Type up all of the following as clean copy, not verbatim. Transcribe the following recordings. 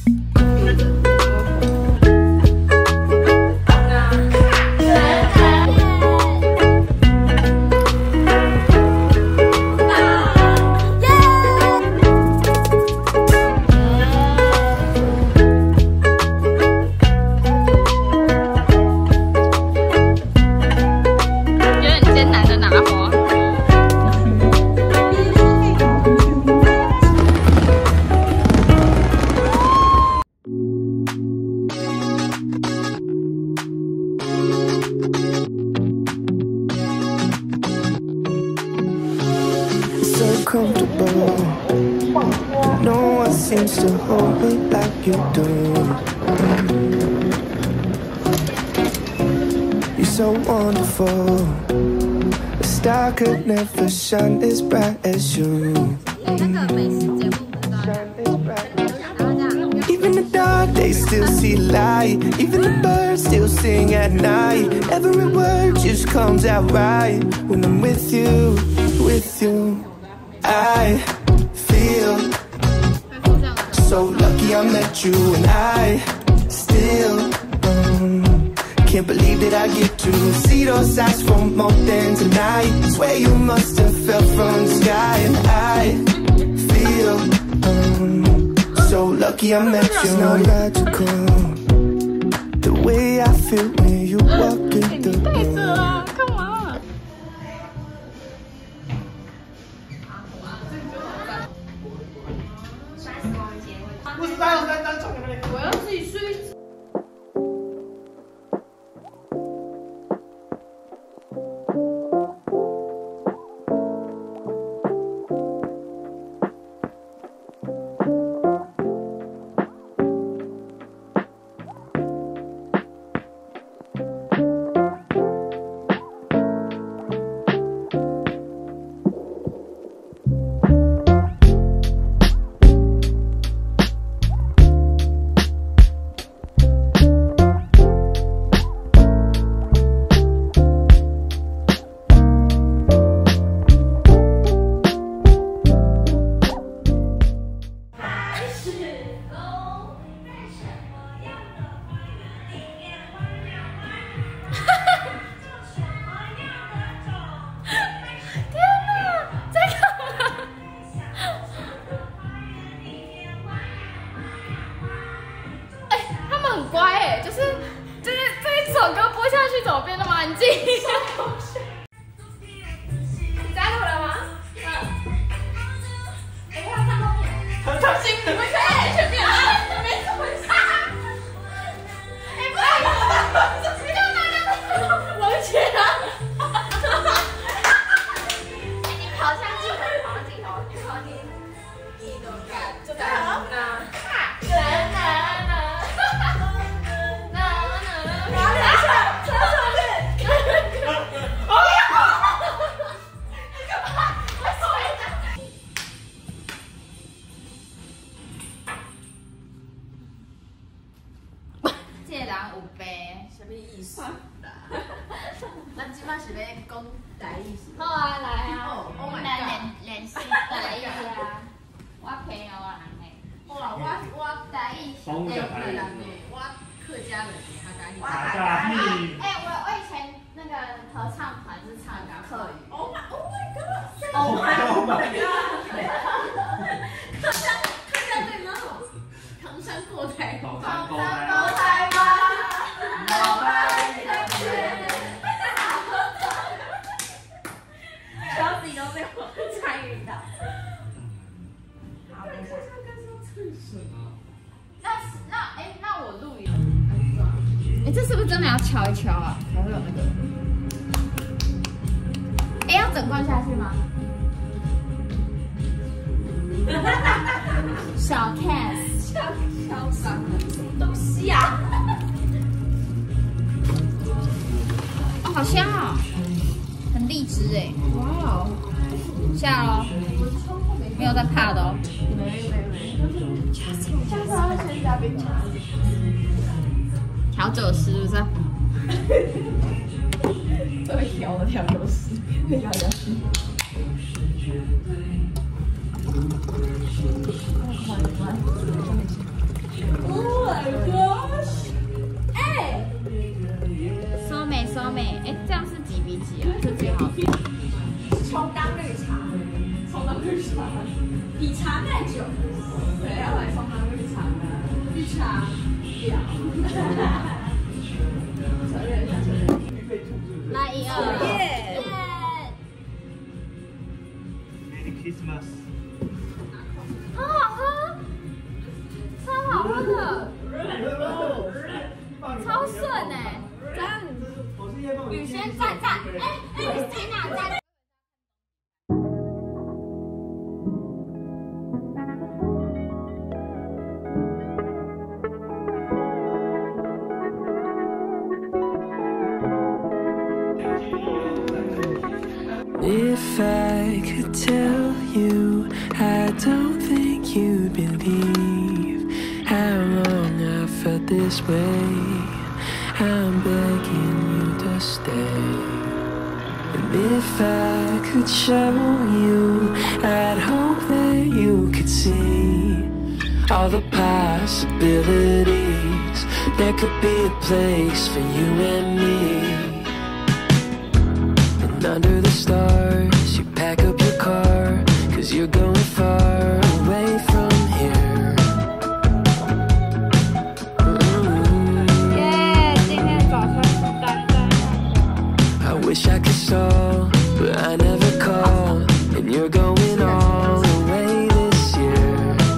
Comfortable. No one seems to hold me like you do. You're so wonderful. A star could never shine as bright as you. Even the dark days still see light. Even the birds still sing at night. Every word just comes out right when I'm with you, with you. I feel so lucky I met you, and I still can't believe that I get to see those eyes for more than tonight. Swear you must have fell from the sky, and I feel so lucky I met you. It's not magical the way I feel when you walk in the room. 我要自己睡。 怎么变那么安静？你加入了吗？哎，他在后面，很小心，你们可以全面啊，没怎么事。哎，不要，你干嘛呢？王姐啊！哎，你跑向镜头，跑向镜头，你跑你，你怎么干？就在那。这人有病，什么意思？咱即摆是要讲台语。好啊，来啊，来练习台语啊！我朋友人诶，哇，我台语是练人诶，我客家人诶，客家语。哎，我以前那个合唱团是唱客语。Oh my god！Oh my god！ 客家对那种唐山过台，唐山过台湾，老白的血。然后自己都没有参与到。好，等一下。那我录影。哎，这是不是真的要敲一敲啊？才会有那个？哎，要整罐下去吗？小 cast， 敲啥东西呀？哦，好香哦，很荔枝哎！哇哦，下喽，没有在怕的哦。没。下次要先加冰茶。调酒师是不是？最会调的调酒师，调酒师。 比茶再久。对，要来送他绿茶的，绿茶表。承认一下，承认。来1、2，耶！ Merry Christmas。 好好喝，超好喝的，超顺哎！赞！宇轩赞！哎，谁哪赞？ If I could tell you, I don't think you'd believe how long I felt this way. I'm begging you to stay. And if I could show you, I'd hope that you could see all the possibilities. There could be a place for you and me. Under the stars, you pack up your car, 'cause you're going far away from here. Yeah, 今天早上是丹丹。 I wish I could stall, but I never call. And you're going all the way this year.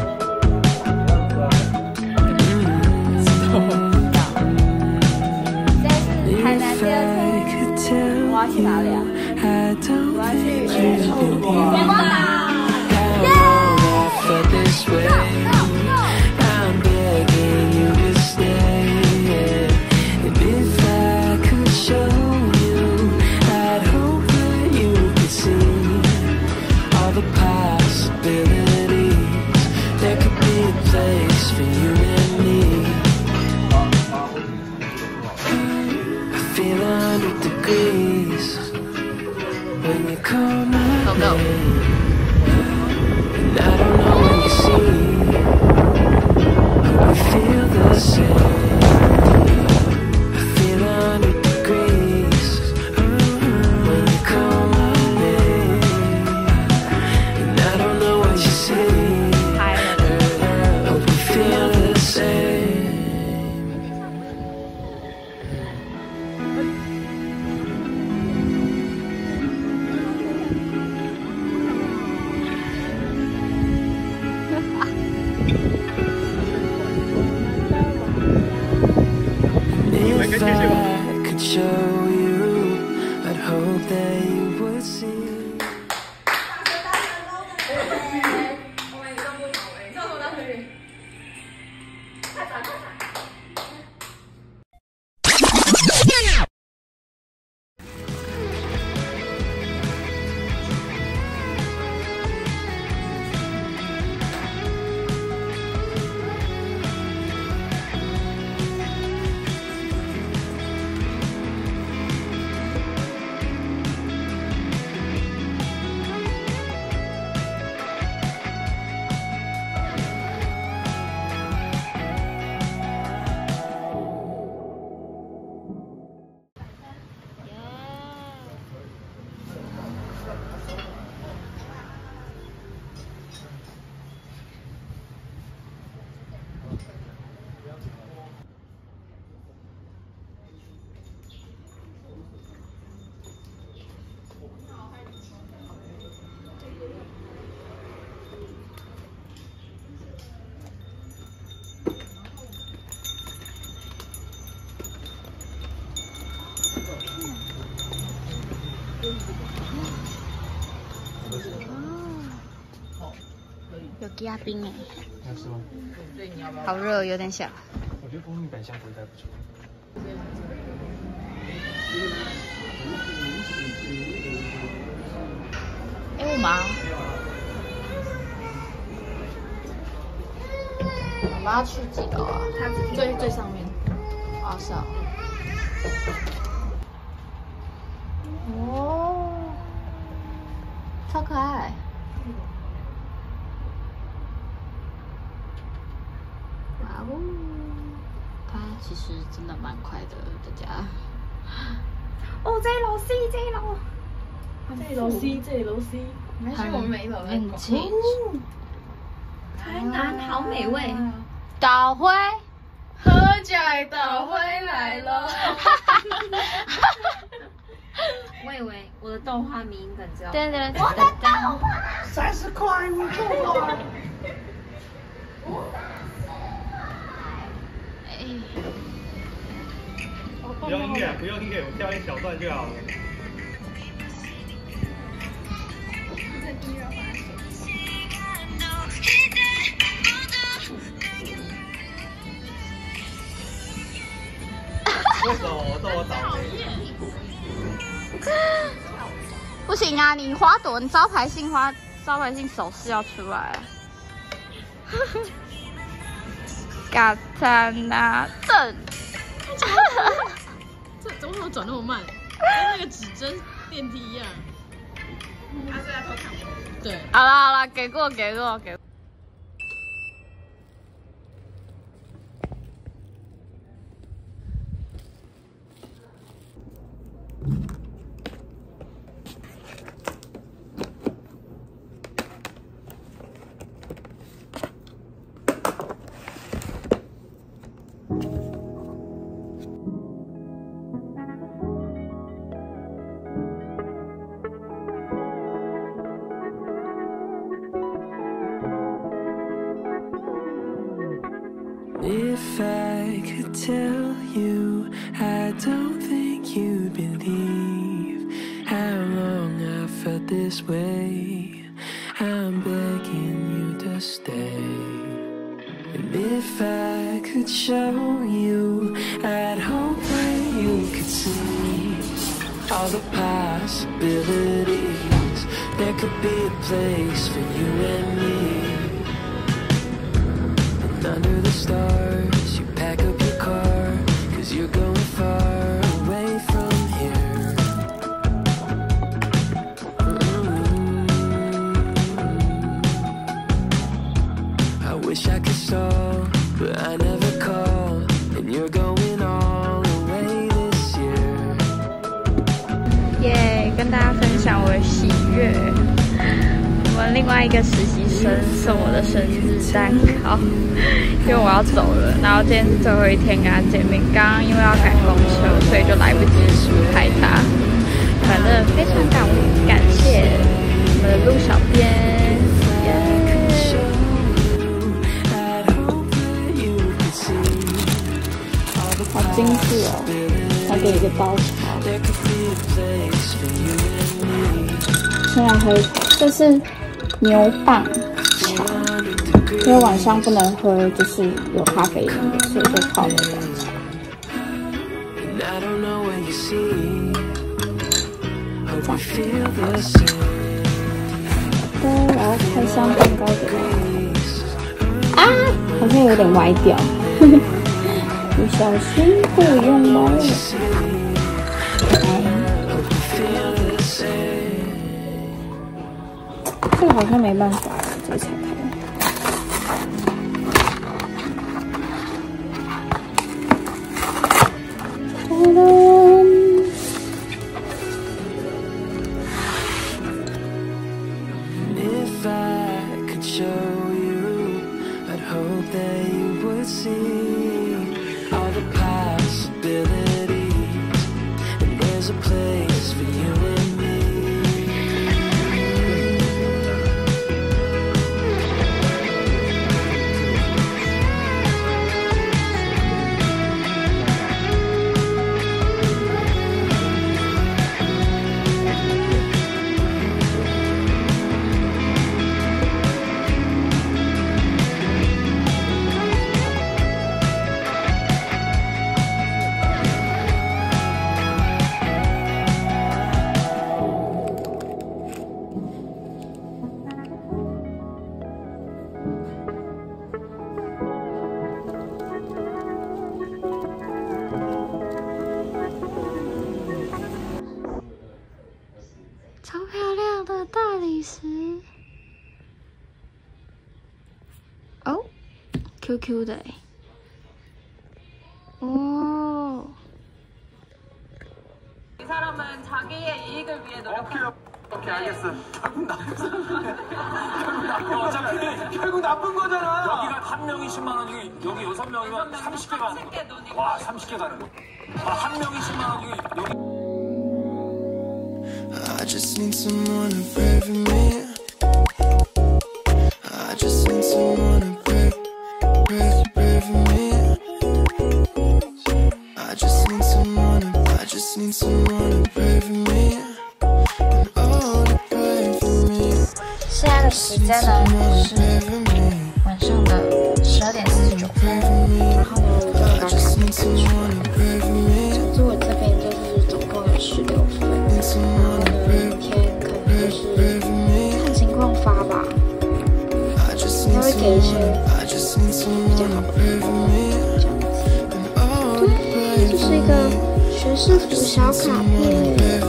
If I could tell you, I don't think you'd believe how long I felt this way. I'm begging you to stay. And if I could show you, I'd hope that you could see all the possibilities. There could be a place for you and me. I feel 100 degrees when you call my name. And I don't know when you see, but we feel the same. I feel 100 degrees when you call my name. And I don't know what you see, but we feel the same. If I could show you, I'd hope that you would see. 有加冰哎， 要吃吗？ 好热，有点想。 我觉得蜂蜜百香果应该不错。 哎，我们要去几楼啊？最上面。哦，是哦。哦，超可爱。哇哦，它其实真的蛮快的，大家。哦，这一楼是这一楼。 这里楼 C， 这里楼 C。 没事，我们每一楼很清楚。 台南好美味。 岛灰， 喝彩岛灰来了。 我以为我的动画迷音梗知道。 噔噔噔噔。 30块，你够了。 不用音乐，不用音乐，我跳一小段就好了。为什么我这么倒霉？ 不行啊，你花朵，你招牌性手势要出来。嘎嚓那顿。 这怎么转那么慢？跟那个指针电梯一样。他是在偷看我。对。 好了，给过。 If I could tell you, I don't think you'd believe how long I've felt this way. I'm begging you to stay. And if I could show you, I'd hope that you could see all the possibilities. There could be a place for you and me. Under the stars, you pack up your car, 'cause you're going far away from here. I wish I could stall, but I never call, and you're going all the way this year. 耶，跟大家分享我的喜悦。我们另外一个实习生送我的生日蛋糕，因为我要走了，然后今天是最后一天跟他见面。刚刚因为要赶公车，所以就来不及拍他。反正非常感谢我们的陆小编，好精致哦，还给一个刀叉。先来喝，这是牛蒡茶，因为晚上不能喝，就是有咖啡因的，所以就泡牛蒡茶。这样。好的，然后开箱蛋糕给我。啊，好像有点歪掉，不小心不用歪了。这个好像没办法，这个才开。 If I could show you, I'd hope that you would see all the possibilities, and there's a place for you and me. 超漂亮的大理石哦 ，QQ 的哎，哦。 이 사람은 자기의 이익을 위해 노력하는 오케이 알겠어. 결국 나쁜 거잖아. 여기가 한 명이 10만 원이고 여기 6명이면 30개가 와 30개 가는 거. 한 명이 10만 원이고 여기. I just need someone to pray for me. I just need someone to pray for me. I just need someone to pray for me. And oh, to pray for me. 现在的时间呢是晚上的12:49分，然后呢我就来看电视剧。总之我这边就是总共有16分，然后呢明天可能就是看情况发吧，他会给一些比较好的分这样子。对，就是一个学士服小卡片。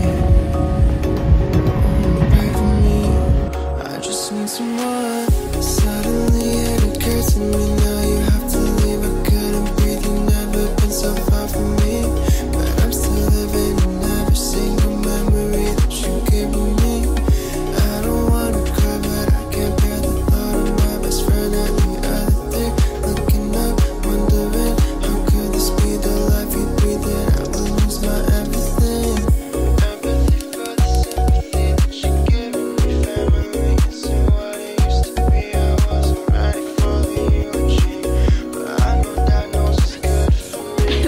Suddenly it occurred to me now you have to leave. I couldn't breathe, you never been so far from me. But I'm still living in every single memory that you gave me. I don't wanna cry, but I can't bear the thought of my best friend and the other thing. Looking up, wondering how could this be the life you breathe in? I will lose my everything. Empathy for the sympathy that you give me, family is what it used to be. I wasn't ready for the eulogy, but I know that knows it's good for me.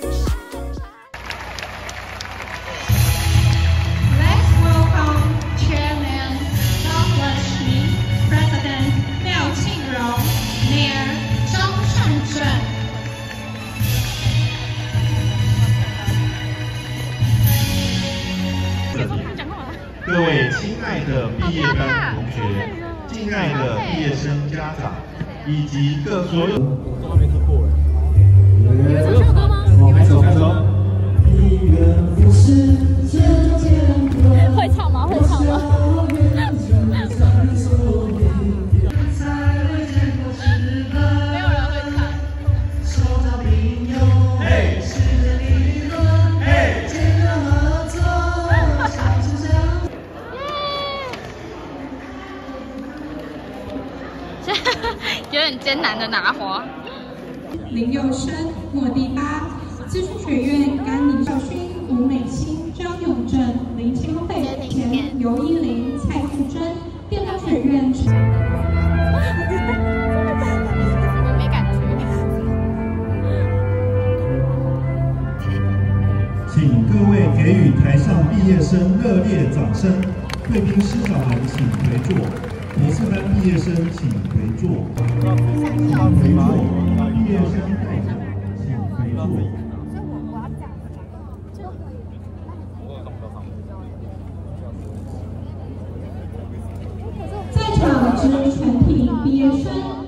Let's welcome Chairman Zhang Wenxi, President Miao Qingrong, Mayor Zhang Shanzhen. 各位亲爱的毕业班同学、敬爱的毕业生家长，以及各所有，都还没听过哎。你们唱这首歌吗？开始。 会唱吗？会唱吗？没有人会唱。有点艰难的拿花。 林佑生、莫第八，资讯学院甘宁少勋、吴美欣、张永正、林清慧、田尤依林、蔡富珍，电脑学院。 我没感觉。 请各位给予台上毕业生热烈掌声。贵宾师长们请回座，博士班毕业生请回座，请回座，毕业生代表请回座。 在场之全体毕业生。